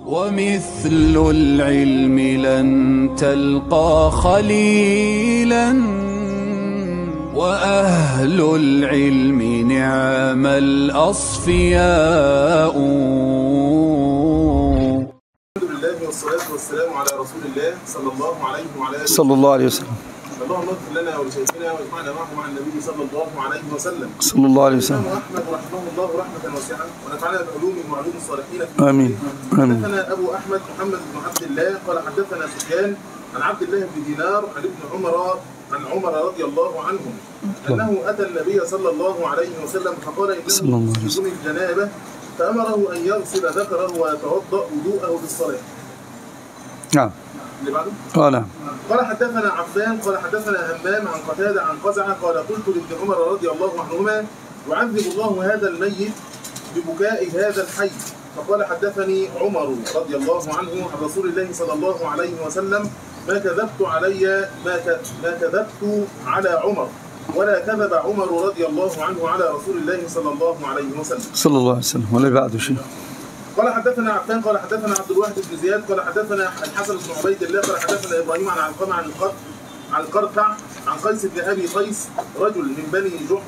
ومثل العلم لن تلقى خليلا، وأهل العلم نعم الأصفياء. الحمد لله والصلاة والسلام على رسول الله صلى الله عليه وعلى آله صلى الله عليه وسلم. اللهم اغفر لنا ولشيخنا واجمعنا معه مع النبي صلى الله عليه وسلم. صلى الله عليه وسلم. الإمام أحمد رحمه الله رحمة واسعة ونفعنا بعلوم وعلوم الصالحين. آمين. حدثنا أبو أحمد محمد بن عبد الله قال حدثنا سفيان عن عبد الله بن دينار عن ابن عمر رضي الله عنهم أنه أتى النبي صلى الله عليه وسلم فقال إنه يصيبني الجنابة، فأمره أن يغسل ذكره ويتوضأ وضوءه بالصلاة. نعم. اللي بعده؟ نعم. قال حدثنا عفان قال حدثنا همام عن قتادة عن قزعة قال قلت لابن عمر رضي الله عنهما: يعذب الله هذا الميت ببكاء هذا الحي. فقال حدثني عمر رضي الله عنه عن رسول الله صلى الله عليه وسلم: ما كذبت على عمر ولا كذب عمر رضي الله عنه على رسول الله صلى الله عليه وسلم. صلى الله عليه وسلم. ولا بعده شيء. قال حدثنا عفان قال حدثنا عبد الواحد بن زياد قال حدثنا الحسن بن عبيد الله قال حدثنا ابراهيم عن علقمة عن القرفع عن قيس بن ابي قيس رجل من بني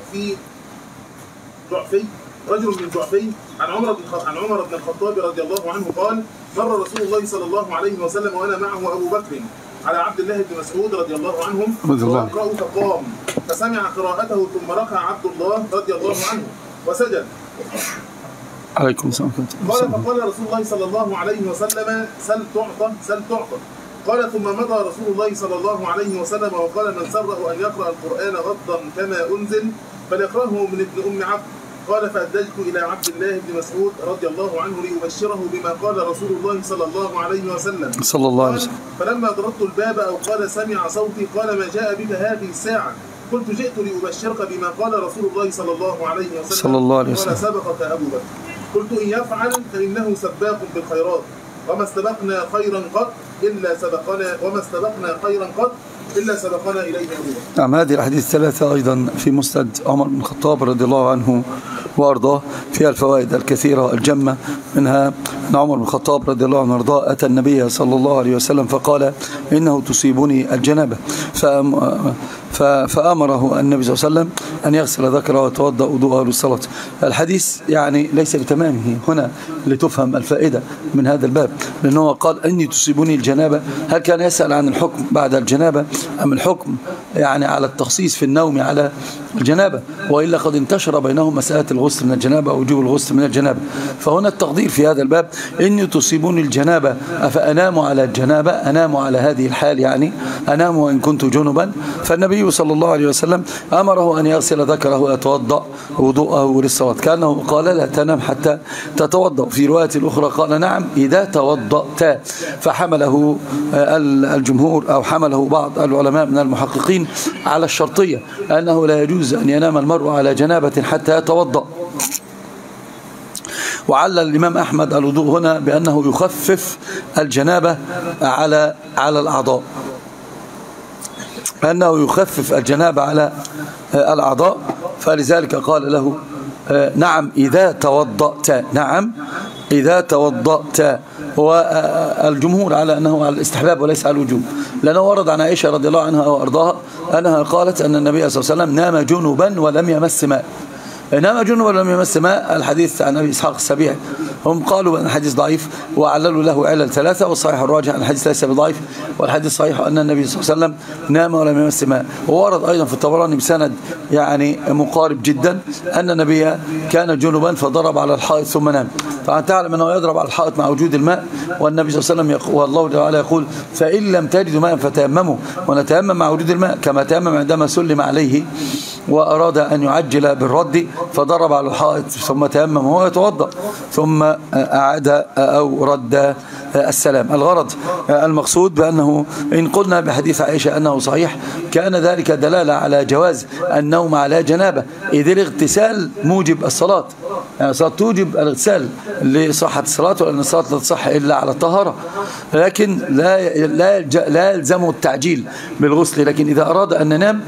جعفي عن عمر بن الخطاب رضي الله عنه قال: مر رسول الله صلى الله عليه وسلم وانا معه ابو بكر على عبد الله بن مسعود رضي الله عنهم ويقرأ فقام فسمع قراءته ثم ركع عبد الله رضي الله عنه وسجد. عليكم السلام. قال فقال رسول الله صلى الله عليه وسلم: سل تعطى. قال ثم مضى رسول الله صلى الله عليه وسلم وقال: من سره أن يقرأ القرآن غضا كما أنزل فليقرأه من ابن أم عبد. قال فأدلجت إلى عبد الله بن مسعود رضي الله عنه لأبشره بما قال رسول الله صلى الله عليه وسلم. صلى الله عليه وسلم. فلما ضربت الباب أو قال سمع صوتي قال: ما جاء بك هذه الساعة؟ قلت: جئت لأبشرك بما قال رسول الله صلى الله عليه وسلم. صلى الله عليه وسلم. قال: سبقك أبو بكر. قلت: إن يفعل فإنه سباق بالخيرات وما استبقنا خيرا قط إلا سبقنا إليه أبو بكر. نعم. هذه الأحاديث الثلاثة أيضا في مسند عمر بن الخطاب رضي الله عنه وأرضاه فيها الفوائد الكثيرة الجمة، منها أن عمر بن الخطاب رضي الله عنه وأرضاه أتى النبي صلى الله عليه وسلم فقال: إنه تصيبني الجنابة، فأمره النبي صلى الله عليه وسلم أن يغسل ذكره ويتوضأ وضوءه للصلاة. الحديث يعني ليس بتمامه هنا لتفهم الفائدة من هذا الباب، لأنه قال: إني تصيبني الجنابة. هل كان يسأل عن الحكم بعد الجنابة أم الحكم يعني على التخصيص في النوم على الجنابة؟ وإلا قد انتشر بينهم مسألة الغسل من الجنابة أو وجوب الغسل من الجنابة. فهنا التقدير في هذا الباب: إني تصيبني الجنابة أفأنام على الجنابة، أنام على هذه الحال، يعني أنام وإن كنت جنبا. فالنبي صلى الله عليه وسلم أمره أن يغسل ذكره ويتوضأ وضوءه للصلاة، كأنه قال: لا تنام حتى تتوضأ. في رواية الأخرى قال: نعم إذا توضأت. فحمله الجمهور أو حمله بعض العلماء من المحققين على الشرطية، أنه لا يجوز أن ينام المرء على جنابة حتى يتوضأ. وعلل الإمام أحمد الوضوء هنا بأنه يخفف الجنابة على الأعضاء، أنه يخفف الجنابة على الأعضاء، فلذلك قال له: نعم إذا توضأت. نعم إذا توضأت. والجمهور على أنه على الاستحباب وليس على الوجوب، لأنه ورد عن عائشة رضي الله عنها وأرضاها أنها قالت أن النبي صلى الله عليه وسلم نام جنبا ولم يمس ماء. نام جنبا ولم يمس ماء. الحديث عن أبي إسحاق السبيعي هم قالوا أن الحديث ضعيف وعللوا له علل ثلاثة، والصحيح الراجح أن الحديث ليس بضعيف، والحديث صحيح أن النبي صلى الله عليه وسلم نام ولم يمس ماء. وورد أيضا في الطبراني بسند يعني مقارب جدا أن النبي كان جنبا فضرب على الحائط ثم نام. فأنت تعلم أنه يضرب على الحائط مع وجود الماء، والنبي صلى الله عليه وسلم والله تعالى يقول: فإن لم تجدوا ماء فتيمموا. ونتيمم مع وجود الماء، كما تيمم عندما سلم عليه وأراد أن يعجل بالرد فضرب على الحائط ثم تيمم وهو يتوضأ ثم أعاد أو رد السلام. الغرض المقصود بأنه إن قلنا بحديث عائشة أنه صحيح كان ذلك دلالة على جواز النوم على جنابة، إذ الاغتسال موجب الصلاة، يعني الصلاة توجب الاغتسال لصحة الصلاة، وأن الصلاة لا تصح إلا على الطهارة، لكن لا يلزمه التعجيل بالغسل. لكن إذا أراد أن ننام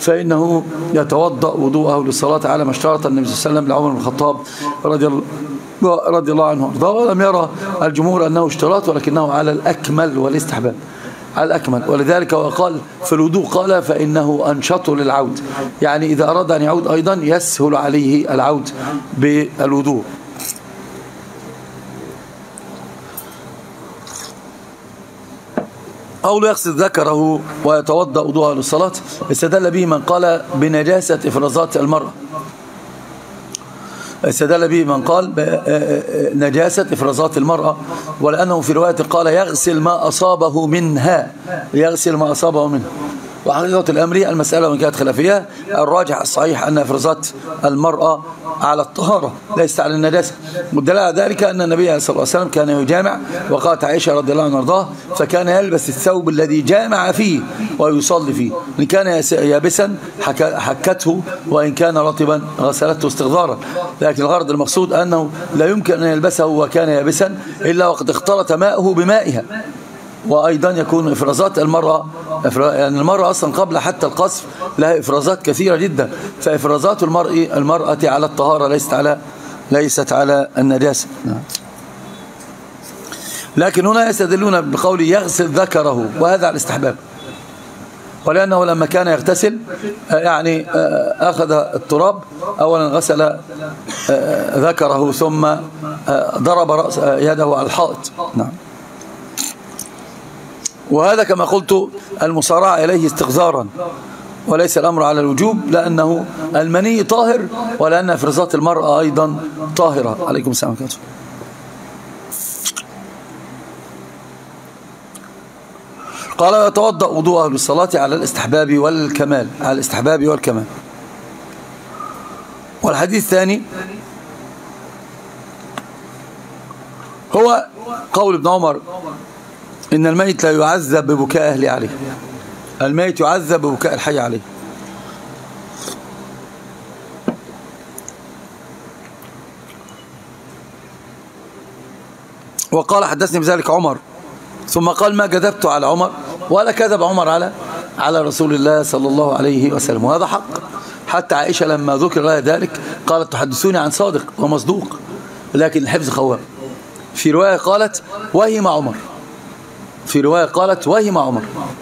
فإنه يتوضأ وضوءه للصلاة على ما اشترط النبي صلى الله عليه وسلم لعمر بن الخطاب رضي الله عنه وارضاه. ولم يرى الجمهور أنه اشتراط، ولكنه على الأكمل والاستحباب، على الأكمل. ولذلك وقال في الوضوء قال فإنه أنشط للعود، يعني إذا أراد أن يعود أيضا يسهل عليه العود بالوضوء. أو يغسل ذكره ويتوضأ وضوءا للصلاة، استدل به من قال بنجاسة إفرازات المرأة، استدل به من قال نجاسة إفرازات المرأة، ولأنه في رواية قال يغسل ما أصابه منها، يغسل ما أصابه منها. وحقيقة الأمر المسألة من كانت خلافية، الراجح الصحيح أن إفرازات المرأة على الطهارة ليست على النجاسة. والدليل على ذلك أن النبي صلى الله عليه وسلم كان يجامع، وقالت عائشة رضي الله عنها وارضاها فكان يلبس الثوب الذي جامع فيه ويصلي فيه، إن كان يابسا حكته، وإن كان رطبا غسلته استغفارا. لكن الغرض المقصود أنه لا يمكن أن يلبسه وكان يابسا إلا وقد اختلط ماؤه بمائها. وأيضا يكون إفرازات المرأة، يعني المرأة أصلا قبل حتى القصف لها إفرازات كثيرة جدا، فإفرازات المرأة على الطهارة ليست على النجاسة. لكن هنا يستدلون بقول يغسل ذكره، وهذا على الاستحباب، ولأنه لما كان يغتسل يعني أخذ التراب أولا غسل ذكره ثم ضرب رأس يده على الحائط. نعم. وهذا كما قلت المصارعة إليه استغزارا، وليس الأمر على الوجوب، لأنه المني طاهر، ولأن إفرازات المرأة أيضا طاهرة. عليكم السلام عليكم. قال يتوضأ وضوءه للصلاة على الاستحباب والكمال، على الاستحباب والكمال. والحديث الثاني هو قول ابن عمر إن الميت لا يعذب ببكاء أهله عليه، الميت يعذب ببكاء الحي عليه. وقال حدثني بذلك عمر، ثم قال ما كذبت على عمر ولا كذب عمر على رسول الله صلى الله عليه وسلم، وهذا حق. حتى عائشة لما ذكر لها ذلك قالت تحدثوني عن صادق ومصدوق، لكن الحفظ خواب. في رواية قالت وهم عمر، في رواية قالت وهم عمر.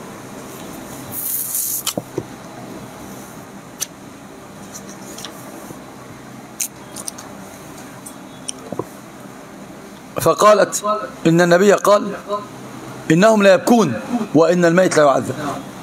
فقالت إن النبي قال إنهم لا يبكون وإن الميت لا يعذب،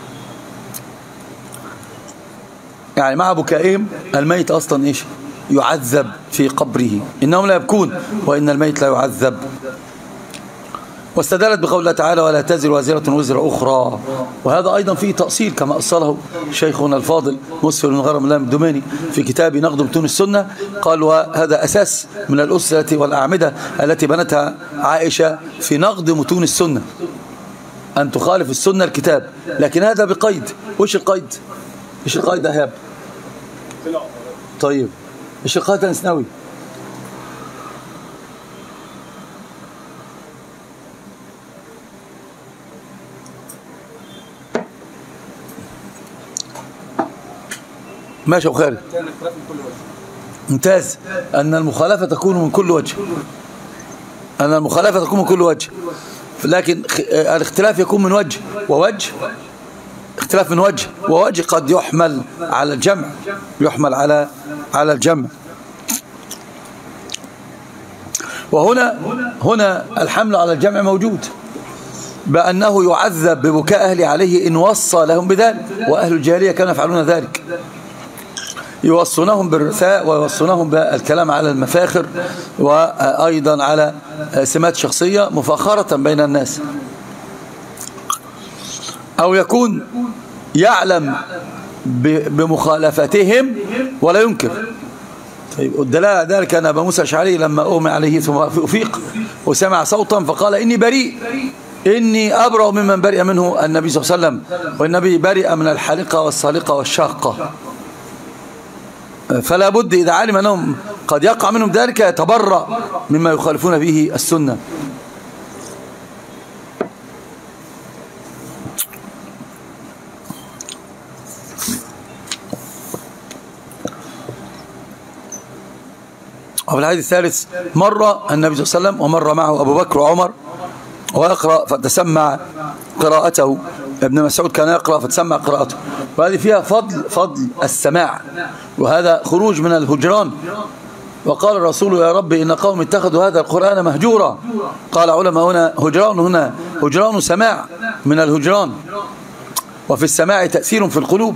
يعني مع بكائهم الميت أصلا إيش يعذب في قبره، إنهم لا يبكون وإن الميت لا يعذب. واستدلت بقول الله تعالى ولا تزر وازرة وزر أخرى، وهذا أيضا فيه تأصيل كما أصله شيخنا الفاضل مسفر بن غرم الله الدماني في كتاب نقد متون السنة. قال وهذا أساس من الأسرة والأعمدة التي بنتها عائشة في نقد متون السنة، أن تخالف السنة الكتاب، لكن هذا بقيد. وش القيد؟ إيش القيد أهاب؟ طيب إيش القيد الأنسنوي؟ ماشي أبو خالد، ممتاز. أن المخالفة تكون من كل وجه، أن المخالفة تكون من كل وجه، لكن الاختلاف يكون من وجه ووجه، اختلاف من وجه ووجه قد يحمل على الجمع، يحمل على الجمع. وهنا الحمل على الجمع موجود، بأنه يعذب ببكاء أهله عليه إن وصى لهم بذلك، وأهل الجاهلية كانوا يفعلون ذلك، يوصونهم بالرثاء ويوصونهم بالكلام على المفاخر وأيضا على سمات شخصية مفاخرة بين الناس، أو يكون يعلم بمخالفتهم ولا ينكر. طيب الدلالة على ذلك أن أبا موسى الأشعري لما أغمي عليه ثم أفيق وسمع صوتا فقال إني بريء، إني أبرأ ممن برئ منه النبي صلى الله عليه وسلم، والنبي برئ من الحالقة والصالقة والشاقة. فلا بد إذا علم أنهم قد يقع منهم ذلك يتبرأ مما يخالفون به السنة. وفي الحديث الثالث مر النبي صلى الله عليه وسلم ومر معه أبو بكر وعمر ويقرأ فتسمع قراءته. ابن مسعود كان يقرأ فتسمع قراءته، وهذه فيها فضل السماع، وهذا خروج من الهجران. وقال الرسول يا رب إن قوم اتخذوا هذا القرآن مهجورا. قال علماء هنا هجران سماع من الهجران، وفي السماع تأثير في القلوب.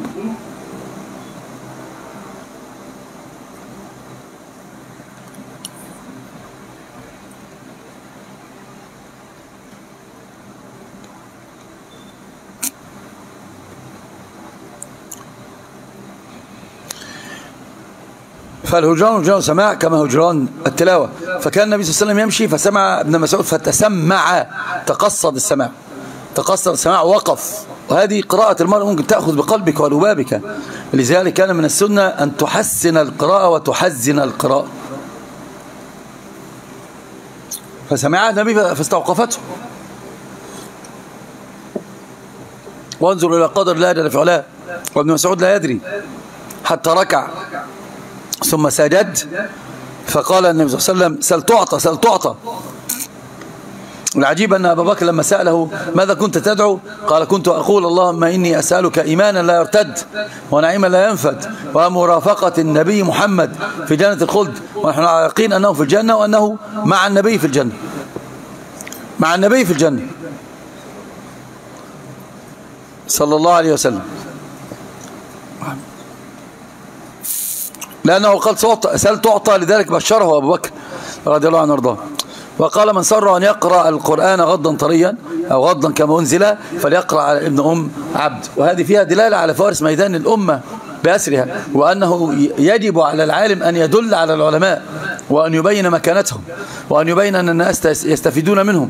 فالهجران هجران سماع كما هجران التلاوة. فكان النبي صلى الله عليه وسلم يمشي فسمع ابن مسعود فتسمع، تقصد السماع وقف. وهذه قراءة المرء ممكن تأخذ بقلبك ولبابك، لذلك كان من السنة أن تحسن القراءة وتحزن القراءة. فسمعها النبي فاستوقفته. وانظر إلى قدر لا جل في علاه، وابن مسعود لا يدري حتى ركع ثم سجد، فقال النبي صلى الله عليه وسلم سل تعطى. والعجيب أن أبا بكر لما سأله ماذا كنت تدعو؟ قال كنت أقول اللهم إني أسألك إيمانا لا يرتد ونعيما لا ينفد ومرافقة النبي محمد في جنة الخلد، ونحن على يقين أنه في الجنة وأنه مع النبي في الجنة، مع النبي في الجنة صلى الله عليه وسلم، لأنه قال سل تعطى، لذلك بشره أبو بكر رضي الله عنه وارضاه. وقال من سر أن يقرأ القرآن غضا طريا أو غضا كما أنزل فليقرأ على ابن أم عبد. وهذه فيها دلالة على فارس ميدان الأمة بأسرها، وأنه يجب على العالم أن يدل على العلماء وأن يبين مكانتهم وأن يبين أن الناس يستفيدون منهم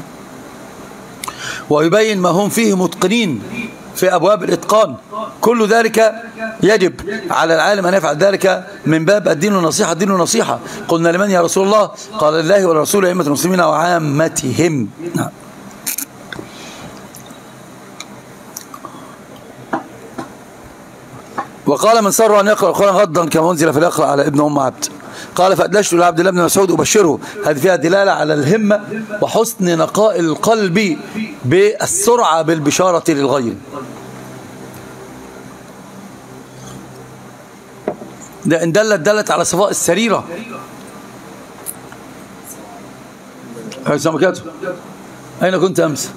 ويبين ما هم فيه متقنين في أبواب الإتقان. كل ذلك يجب على العالم أن يفعل ذلك من باب الدين والنصيحة. الدين والنصيحة قلنا لمن يا رسول الله؟ قال لله ولرسوله أئمة المسلمين وعامتهم. وقال من سر أن يقرأ القرآن غضا كما أنزل فليقرأ على ابن أم عبد. قال فأدلجت لعبد الله بن مسعود أبشره. هذه فيها دلالة على الهمة وحسن نقاء القلب بالسرعة بالبشارة للغير. ده إن دلت على صفاء السريرة. سمكاته أين كنت أمس؟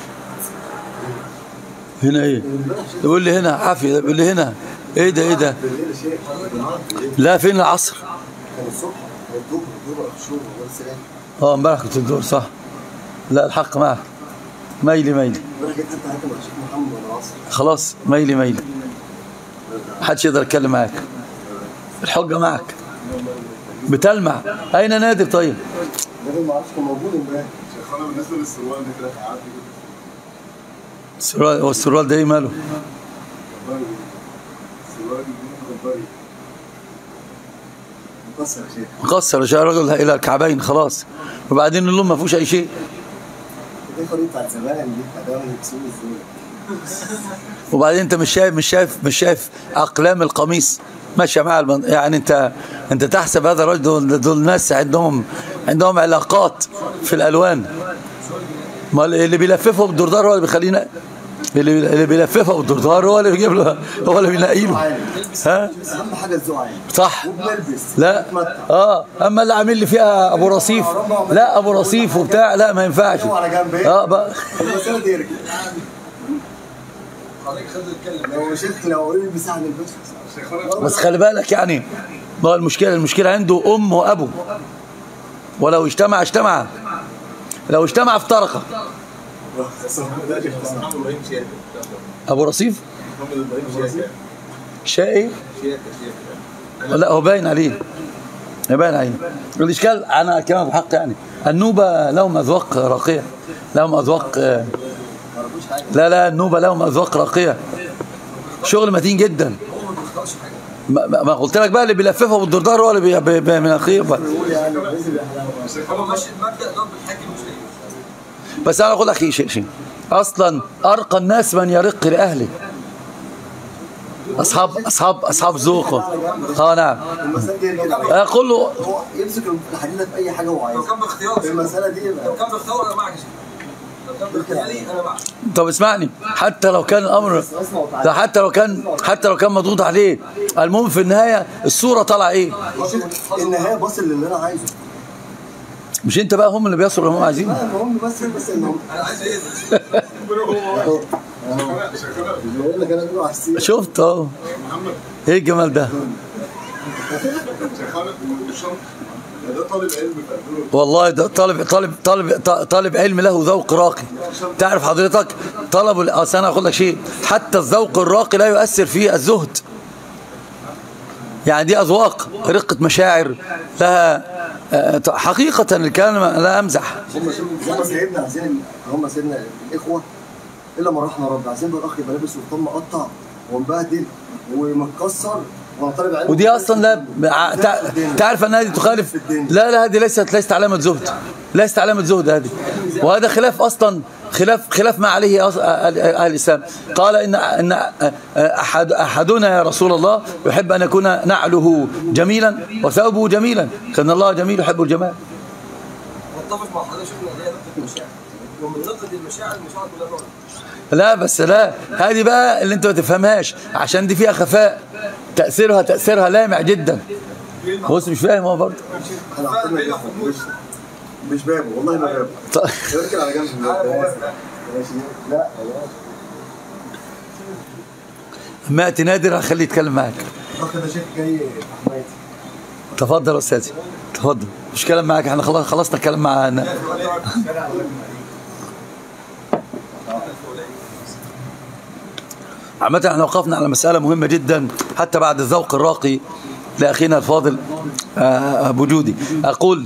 هنا إيه؟ يقول لي هنا عافية، يقول لي هنا إيه ده؟ لا فين العصر؟ امبارح كنت الدور صح. لا الحق معك، ميلي خلاص، ميلي محدش يقدر يتكلم معاك، الحجة معك بتلمع. أين نادر؟ طيب نادر ما اعرفش كان موجود امبارح. شيخنا بالنسبة للسروال ده كده قعدت السروال، هو السروال ده ايه ماله؟ السروال الغباري مقصر يا شيخ، الرجل الى الكعبين خلاص، وبعدين اللون ما فيهوش اي شيء. وبعدين انت مش شايف اقلام القميص ماشيه مع يعني انت تحسب هذا الرجل دول ناس عندهم علاقات في الالوان. ما اللي بيلففه بالدردار هو اللي بيخلينا، اللي بيلففه بالدردار هو اللي بيجيب له، هو اللي بينقي له. ها اهم حاجه الذوق صح. لا اما اللي عامل لي فيها ابو رصيف، لا ابو رصيف وبتاع، لا ما ينفعش. بقى بس خلي بالك يعني، ما المشكله عنده ام وابو، ولو اجتمع لو اجتمع افترقا. ابو رصيف شيء لا هو باين عليه، الاشكال انا كمان بحق يعني النوبه لهم اذواق راقيه، لهم اذواق لا النوبه لهم اذواق راقيه، شغل متين جدا. ما قلت لك بقى اللي بيلففه بالدردار هو اللي من الاخير بقى. بس انا اقول لك شيء اصلا ارقى الناس من يرق لاهله. اصحاب ذوق. نعم. اقول له هو يمسك الحديده في اي حاجه هو عايزها. لو كان باختيار المساله دي، لو كان باختيار انا معك. لو كان باختياري انا معك. طب اسمعني، حتى لو كان الامر، حتى لو كان مضغوط عليه، المهم في النهايه الصوره طالعه ايه؟ النهايه باصل للي انا عايزه. مش انت بقى هم اللي بيصلوا اللي هم عايزينه؟ هم بس انهم انا عايز ايه؟ بقول لك انا بقول عايز. شفت اهو ايه الجمال ده؟ والله ده طالب علم له ذوق راقي. تعرف حضرتك اصل انا اقول لك شيء، حتى الذوق الراقي لا يؤثر فيه الزهد. يعني دي اذواق، رقه مشاعر لها حقيقه. الكلام لا امزح. هم سيدنا الاخوه الا ما رحنا رب، عايزين بقى الاخ يبقى لابس وطن مقطع ومبهدل ومتكسر. ودي اصلا لا تعرف ان هذه تخالف. لا هذه ليست علامه زهد، ليست علامه زهد هذه. وهذا خلاف اصلا، خلاف ما عليه اهل الاسلام. قال ان احدنا يا رسول الله يحب ان يكون نعله جميلا وثوبه جميلا، كان الله جميل يحب الجمال. متفق مع حضرتك ان هي نقطه المشاعر، ومن نقطه المشاعر كلها نقطه. لا بس لا، هذه بقى اللي انت ما تفهمهاش، عشان دي فيها خفاء. تأثيرها لامع جدا. بص مش فاهم هو برضه. مش بابه والله ما بابه. يركن على جنب. لا ما اتي نادر هخليه يتكلم معاك. الاخ ده شيخ جاي حمايتي. تفضل يا استاذي تفضل. مش كلام معاك، احنا خلصنا الكلام معانا. عامة احنا وقفنا على مسألة مهمة جدا حتى بعد الذوق الراقي لأخينا الفاضل أبو جودي. أقول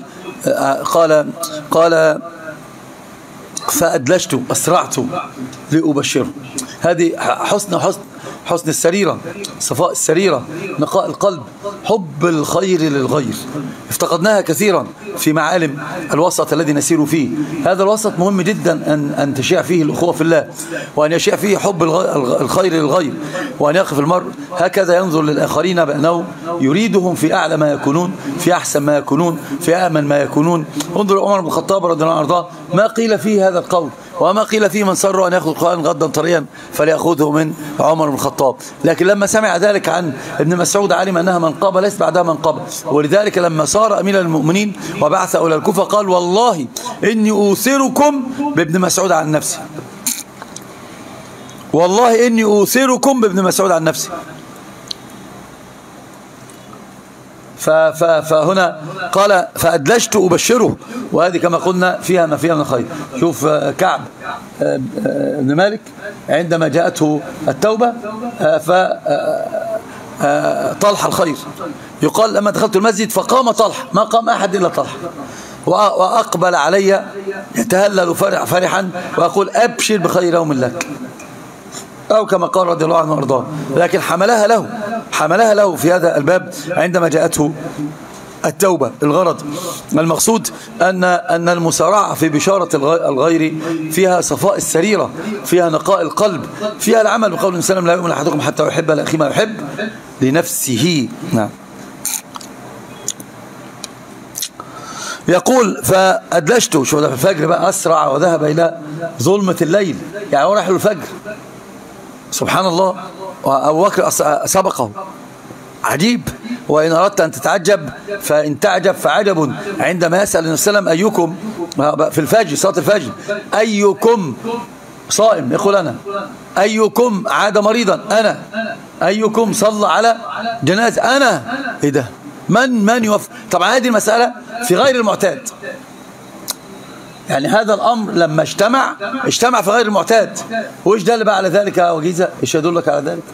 قال فأدلجت أسرعت لأبشره. هذه حسن السريرة، صفاء السريرة، نقاء القلب، حب الخير للغير. افتقدناها كثيرا في معالم الوسط الذي نسير فيه. هذا الوسط مهم جدا أن تشيع فيه الأخوة في الله، وأن يشيع فيه حب الخير للغير، وأن يقف المرء هكذا ينظر للآخرين بأنه يريدهم في أعلى ما يكونون، في أحسن ما يكونون، في أأمن ما يكونون. انظر عمر بن الخطاب رضي الله عنه ما قيل فيه هذا القول، وما قيل فيه من سر أن يأخذ القرآن غدا طريا فليأخذه من عمر بن الخطاب. لكن لما سمع ذلك عن ابن مسعود علم أنها منقبة ليس بعدها منقبة، ولذلك لما صار أمير المؤمنين وبعث إلى الكوفة قال والله إني أوثركم بابن مسعود عن نفسي، والله إني أوثركم بابن مسعود عن نفسي. فهنا قال فأدلجت أبشره، وهذه كما قلنا فيها ما فيها من خير. شوف كعب بن مالك عندما جاءته التوبة فطلح الخير، يقال لما دخلت المسجد فقام طلح، ما قام أحد إلا طلح، وأقبل علي يتهلل فرحا وأقول أبشر بخير يوم لك، أو كما قال رضي الله عنه وارضاه. لكن حملها له في هذا الباب عندما جاءته التوبة. الغرض المقصود أن المسارعة في بشارة الغير فيها صفاء السريرة، فيها نقاء القلب، فيها العمل بقول النبي صلى الله عليه وسلم لا يؤمن أحدكم حتى يحب لأخيه ما يحب لنفسه. نعم. يقول فأدلجته، شو ده في الفجر بقى أسرع وذهب إلى ظلمة الليل، يعني هو راح له الفجر. سبحان الله. وأبو بكر سبقه. عجيب. وإن أردت أن تتعجب فإن تعجب فعجب عندما يسأل النبي صلى الله عليه وسلم أيكم في الفجر، صلاة الفجر، أيكم صائم، يقول أنا. أيكم عاد مريضا، أنا. أيكم صلى على جنازة، أنا. إيه ده؟ من يوفق؟ طبعا هذه المسألة في غير المعتاد، يعني هذا الأمر لما اجتمع في غير المعتاد. وإيش دل بقى على ذلك يا وجيزة؟ إيش يدلك على ذلك؟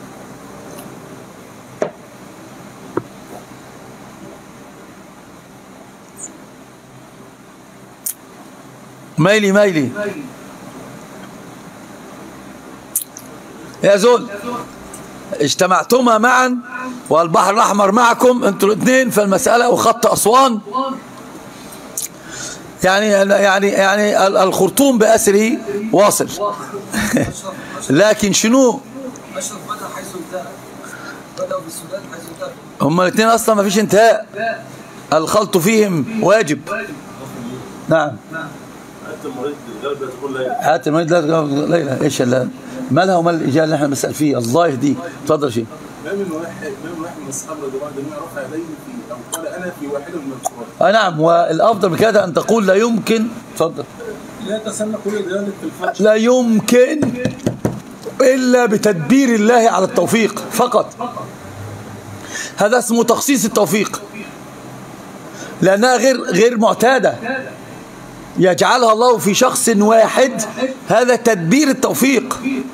ميلي يا زول، اجتمعتما معا والبحر الأحمر معكم انتوا الاثنين في المسألة وخط أسوان، يعني الخرطوم بأسره واصل. لكن شنو بدأوا في السودان حيث انتهوا. هما الاثنين اصلا ما فيش انتهاء، الخلط فيهم واجب. نعم. حياة المريض لا تقول ليلى. ايش مالها ومال الاجابه اللي احنا بنسال فيه؟ الله يهديك. اتفضل شيخ. ما من واحد من الصحابه رضي الله عنهم رفع يديه في او قال انا في واحد من الصلاه. نعم، والافضل من كده ان تقول لا يمكن. اتفضل. لا يتسنى كل ذلك في الفجر. لا يمكن الا بتدبير الله على التوفيق فقط. هذا اسمه تخصيص التوفيق، لانها غير معتاده يجعلها الله في شخص واحد. هذا تدبير التوفيق،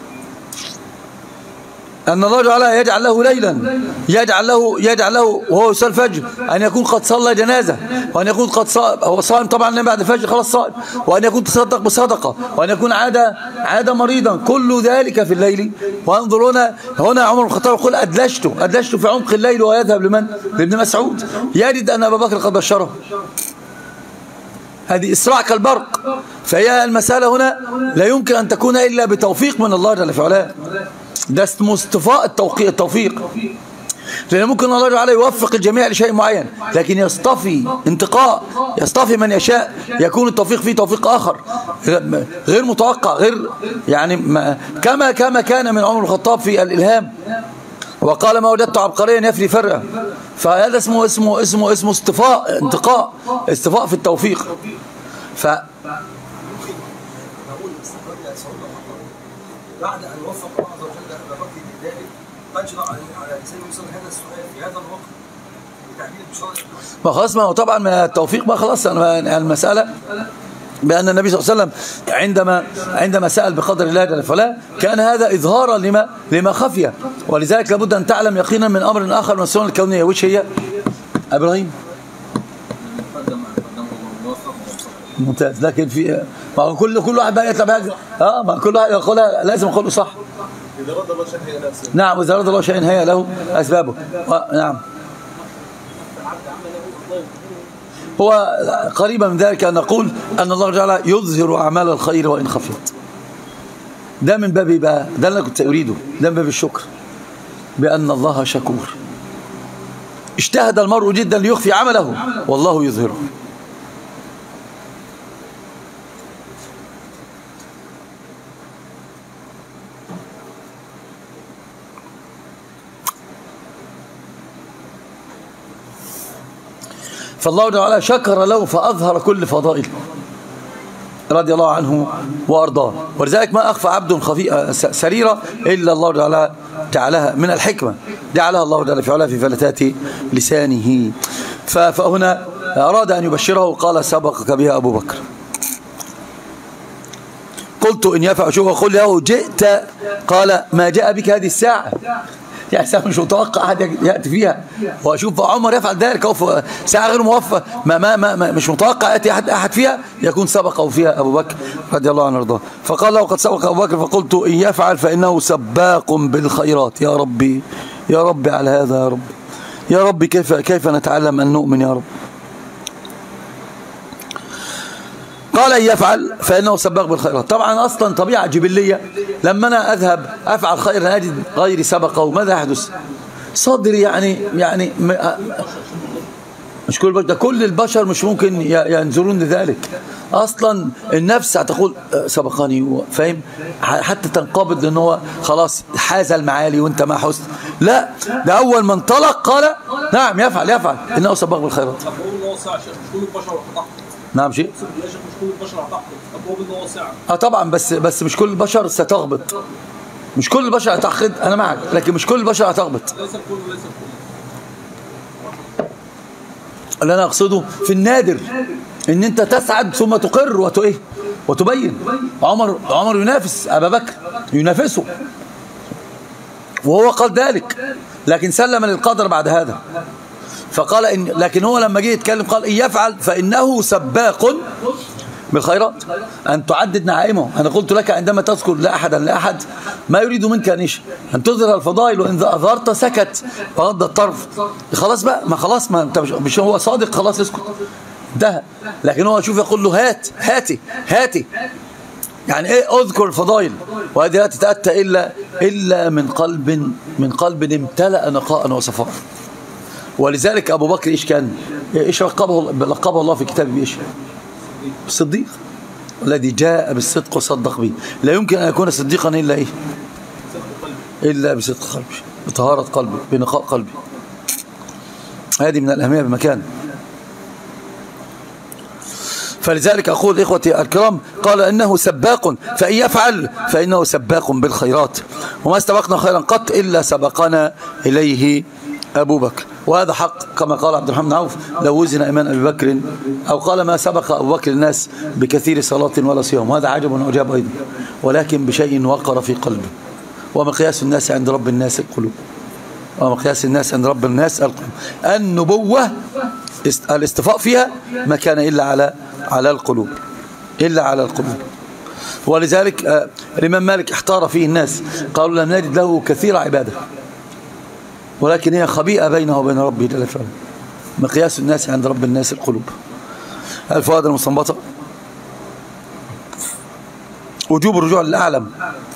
أن الله تعالى يجعل له ليلا، يجعل له وهو يصلي الفجر أن يكون قد صلى جنازة، وأن يكون قد هو صائم طبعا بعد الفجر خلاص صائم، وأن يكون تصدق بصدقة، وأن يكون عاد مريضا، كل ذلك في الليل. وانظر هنا عمر بن الخطاب يقول أدلجت في عمق الليل، ويذهب لمن؟ لابن مسعود، يجد أن أبا بكر قد بشره. هذه إسراع كالبرق. فهي المسألة هنا لا يمكن أن تكون إلا بتوفيق من الله جل وعلا. ده اسمه اصطفاء التوفيق، لأن ممكن الله تعالى يوفق الجميع لشيء معين، لكن يصطفي انتقاء، يصطفي من يشاء، يكون التوفيق فيه توفيق آخر غير متوقع، غير يعني كما كان من عمر الخطاب في الإلهام، وقال ما وجدت عبقريا يفري فرقة. فهذا اسمه اصطفاء انتقاء، اصطفاء في التوفيق. بعد أن وفق الله عز وجل أبا بكر لذلك أجرى على لسان يوصل هذا السؤال في هذا الوقت بتعبير بشارة. ما خلاص، ما هو طبعا من التوفيق ما خلاص المسألة بأن النبي صلى الله عليه وسلم عندما سأل بقدر الله جل وعلا كان هذا إظهارا لما خفي، ولذلك لابد أن تعلم يقينا من أمر آخر من السنن الكونية. وش هي؟ إبراهيم ممتاز. لكن في ما كل واحد بقى يطلع ما كل واحد يقولها لازم يقوله صح. إذا رضى الله شيئا هي له أسبابه. نعم، إذا رضى الله شيئا هي له أسبابه. نعم. هو قريبا من ذلك أن نقول أن الله تعالى يظهر أعمال الخير وإن خفيت. ده من باب بقى، ده اللي أنا كنت أريده، ده من باب الشكر، بأن الله شكور. اجتهد المرء جدا ليخفي عمله والله يظهره. فالله تعالى شكر له فأظهر كل فضائله رضي الله عنه وأرضاه. ولذلك ما أخفى عبد سريرة إلا الله تعالى جعلها من الحكمة، جعلها الله تعالى في فلتات لسانه. فهنا أراد أن يبشره قال سبقك بها أبو بكر. قلت إن يفعل شو قل له جئت، قال ما جاء بك هذه الساعة، يعني ساعة مش متوقع أحد يأتي فيها. وأشوف عمر يفعل ذلك ساعة غير موفى مش متوقع يأتي أحد فيها، يكون سبقه فيها أبو بكر رضي الله عنه وارضاه. فقال له قد سبق أبو بكر، فقلت إن يفعل فإنه سباق بالخيرات. يا ربي يا ربي على هذا، يا رب يا رب كيف نتعلم أن نؤمن يا رب. قال إن يفعل فإنه سباق بالخيرات. طبعا أصلا طبيعة جبلية، لما أنا أذهب أفعل خير أجد غيري سبقه، ماذا يحدث؟ صدري يعني مش كل البشر مش ممكن ينظرون لذلك. أصلا النفس هتقول سبقني، فاهم؟ حتى تنقبض لأنه هو خلاص حاز المعالي وانت ما حسن. لا، ده أول من طلق قال نعم يفعل إنه سباق بالخيرات. نعم شيء مش كل البشر هتحقد، طبعا بس مش كل البشر ستغبط، مش كل البشر هتحقد، انا معك، لكن مش كل البشر هتغبط. ليس الكل اللي انا اقصده في النادر ان انت تسعد ثم تقر وتبين. عمر ينافس ابا بكر، ينافسه وهو قال ذلك، لكن سلم للقدر بعد هذا. فقال لكن هو لما جه يتكلم قال إن يفعل فإنه سباق بالخيرات. أن تعدد نعائمه. أنا قلت لك عندما تذكر لا أحدا لأحد ما يريد منك أن تظهر الفضائل، وإن أظهرت سكت وغض الطرف. خلاص بقى، ما خلاص، ما أنت مش هو صادق، خلاص اسكت انتهى. لكن هو شوف يقول له هاتي يعني إيه؟ أذكر الفضائل وهذه لا تتأتى إلا من قلب امتلأ نقاء وصفاء. ولذلك أبو بكر إيش لقبه الله في كتابه بإيش؟ الصديق الذي جاء بالصدق وصدق به. لا يمكن أن يكون صديقا إلا إيه؟ إلا بصدق قلبه، بطهارة قلبه، بنقاء قلبه. هذه من الأهمية بمكان. فلذلك أقول إخوتي الكرام، قال إنه سباق، فإن يفعل فإنه سباق بالخيرات، وما استبقنا خيرا قط إلا سبقنا إليه أبو بكر. وهذا حق كما قال عبد الرحمن بن عوف: لو وزن إيمان أبي بكر، أو قال: ما سبق أبو بكر الناس بكثير صلاة ولا صيام. وهذا عجب وعجاب أيضا، ولكن بشيء وقر في قلبه. ومقياس الناس عند رب الناس القلوب. ومقياس الناس عند رب الناس القلوب. النبوة الاستفاء فيها ما كان إلا على القلوب، إلا على القلوب. ولذلك الإمام مالك احتار فيه الناس، قالوا: لم نجد له كثير عبادة، ولكن هي خبيئة بينه وبين ربه جل وعلا. مقياس الناس عند رب الناس القلوب. الفوائد المستنبطة: وجوب الرجوع للأعلم،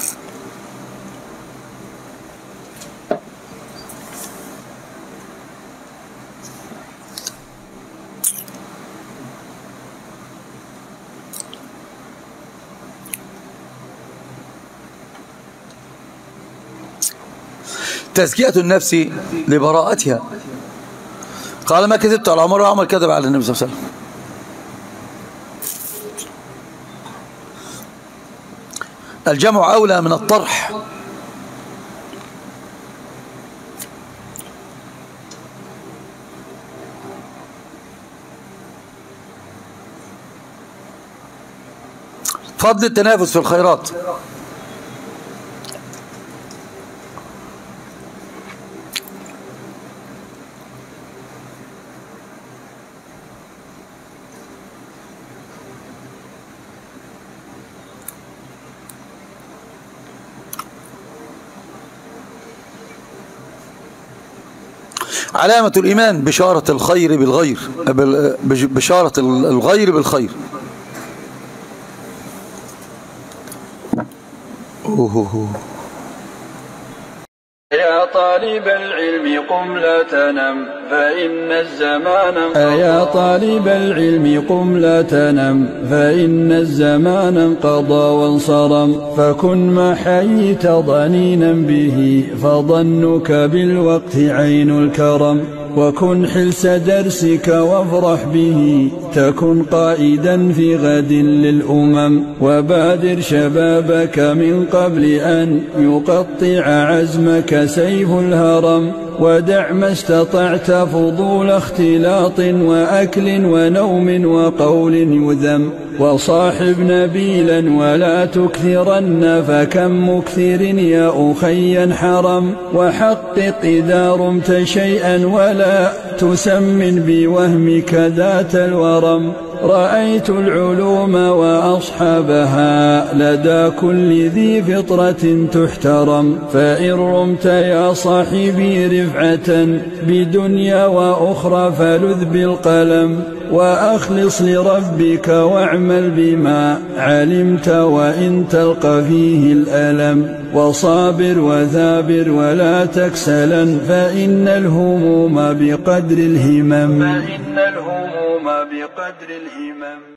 تزكية النفس لبراءتها. قال: ما كذبت على عمر وعمر كذب على النبي صلى الله عليه وسلم. الجمع أولى من الطرح. فضل التنافس في الخيرات. علامة الإيمان بشارة الخير بالغير، بشارة الغير بالخير. يا طالب العلم قم لا تنم فإن الزمان يا طالب العلم قم لا تنم فإن الزمان انقضى وانصرم، فكن ما حييت ضنينا به فظنك بالوقت عين الكرم، وكن حلس درسك وافرح به تكن قائدا في غد للأمم، وبادر شبابك من قبل أن يقطع عزمك سيف الهرم، ودع ما استطعت فضول اختلاط وأكل ونوم وقول يذم، وصاحب نبيلا ولا تكثرن فكم مكثر يا أخي حرم، وحقق إذا رمت شيئا ولا تسمن بوهمك ذات الورم، رأيت العلوم وأصحابها لدى كل ذي فطرة تحترم، فإن رمت يا صاحبي رفعة بدنيا وأخرى فلذ بالقلم، وأخلص لربك واعمل بما علمت وإن تلقى فيه الألم، وصابر وثابر ولا تكسلا فإن الهموم بقدر الهمم.